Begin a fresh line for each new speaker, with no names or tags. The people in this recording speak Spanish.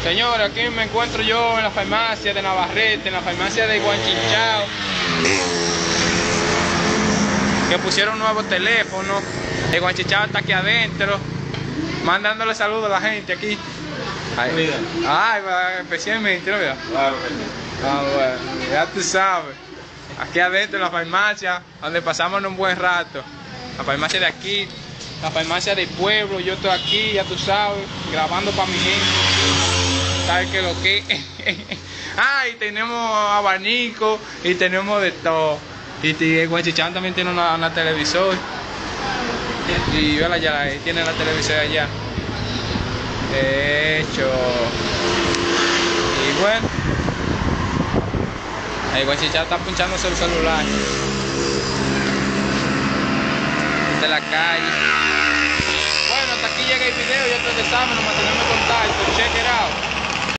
Señores, aquí me encuentro yo en la farmacia de Navarrete, en la farmacia de Guanchinchao, que pusieron nuevos teléfonos. El Guanchinchao está aquí adentro, mandándole saludos a la gente aquí. Ay, especialmente, ¿no?
Claro que sí.
Ah, bueno, ya tú sabes. Aquí adentro en la farmacia, donde pasamos un buen rato. La farmacia de aquí, la farmacia del pueblo, yo estoy aquí, ya tú sabes, grabando para mi gente. ¿Sabes qué lo que? Ah, y tenemos abanico y tenemos de todo. Y el Guanchinchao también tiene una televisor. Y vela ya, ahí tiene la televisor allá. De hecho. Y bueno. El Guanchinchao está pinchándose el celular. De la calle. Bueno, hasta aquí llega el video. Ya ustedes saben, nos mantenemos en contacto. Check it out.